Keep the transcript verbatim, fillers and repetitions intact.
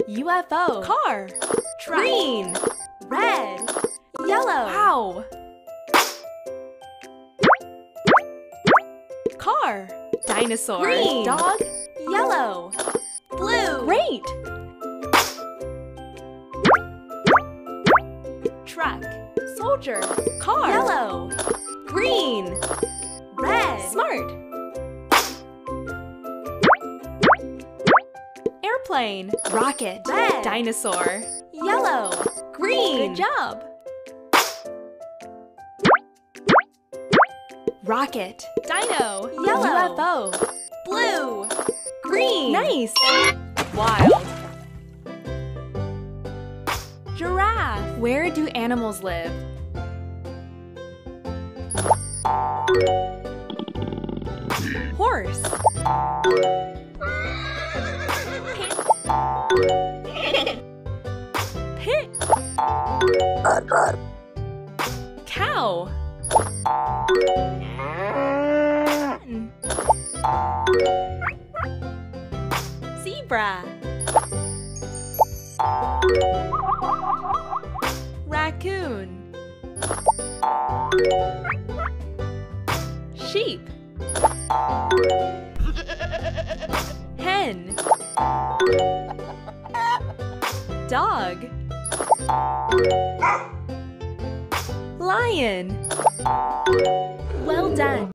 U F O. Car. Truck. Green. Red. Yellow. Wow. Car. Dinosaur. Green. Dog. Yellow. Blue. Great. Truck. Soldier. Car. Yellow. Green. Red. Smart. Airplane. Rocket. Red. Dinosaur. Yellow. Green. Good job. Rocket. Dino. Yellow. U F O. Blue. Green. Nice. Wild. Giraffe. Where do animals live? Horse. Pig. Cow. Zebra. Raccoon. Sheep. Hen. Dog. Lion. Well done.